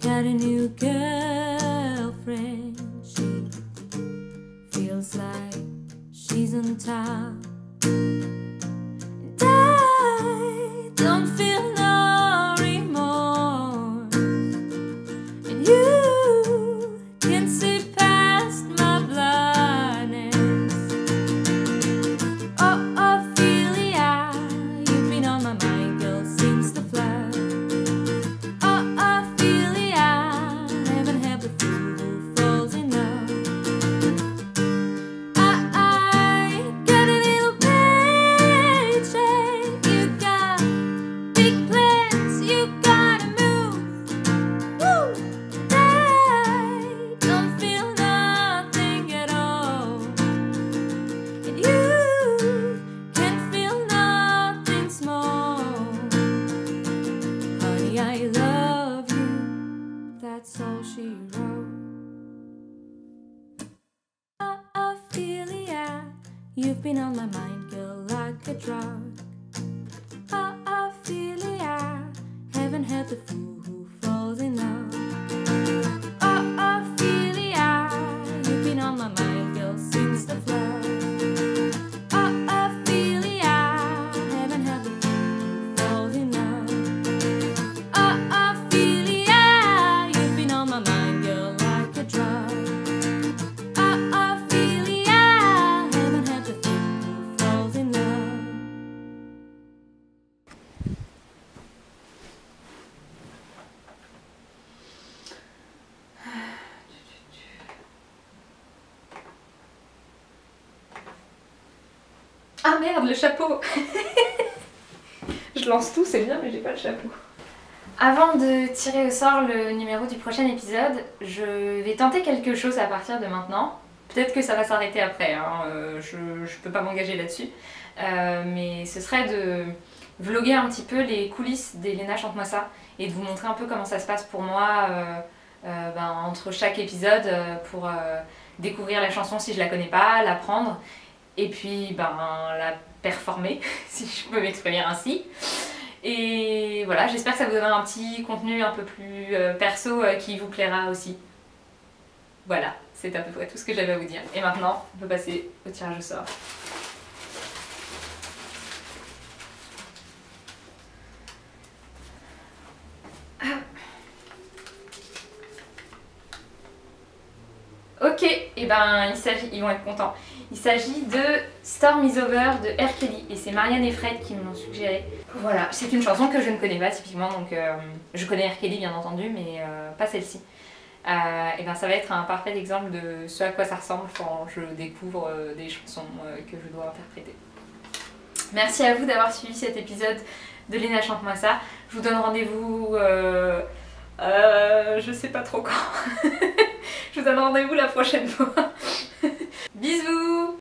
got a new girlfriend. She feels like she's on top. And I don't feel no remorse. And you can see past my blindness. Oh, Ophelia, you've been on my mind, girl, since the flood. Oh, Ophelia, heaven help the fool who falls in love. I got a little paycheck. You got big plans, you gotta move. Woo! I don't feel nothing at all. And you can feel nothing small. Honey, I love you. That's all she wrote. Oh, Ophelia, you've been on my mind, girl, like a drug. Oh, Ophelia, heaven help the fool who falls in love. Oh, Ophelia, you've been on my mind, girl, since the flood. Oh, Ophelia, heaven help the fool who falls in love. Oh, Ophelia, you've been on my mind, girl, like a drug. Oh, Ophelia, heaven help the fool who falls in love. Ah merde, le chapeau. Je lance tout, c'est bien, mais j'ai pas le chapeau. Avant de tirer au sort le numéro du prochain épisode, je vais tenter quelque chose à partir de maintenant. Peut-être que ça va s'arrêter après, hein, je peux pas m'engager là-dessus. Mais ce serait de vloguer un petit peu les coulisses d'Elena Chante-moi ça et de vous montrer un peu comment ça se passe pour moi entre chaque épisode pour découvrir la chanson si je la connais pas, l'apprendre et puis la performer si je peux m'exprimer ainsi. Et voilà, j'espère que ça vous donnera un petit contenu un peu plus perso qui vous plaira aussi. Voilà, c'est à peu près tout ce que j'avais à vous dire. Et maintenant, on peut passer au tirage au sort. Ok, et ben ils vont être contents. Il s'agit de Storm is Over de R. Kelly et c'est Marianne et Fred qui me l'ont suggéré. Voilà, c'est une chanson que je ne connais pas typiquement, donc je connais R. Kelly bien entendu, mais pas celle-ci. Et ben ça va être un parfait exemple de ce à quoi ça ressemble quand je découvre des chansons que je dois interpréter. Merci à vous d'avoir suivi cet épisode de Lena Chante-moi ça. Je vous donne rendez-vous, je sais pas trop quand. Je vous donne rendez-vous la prochaine fois.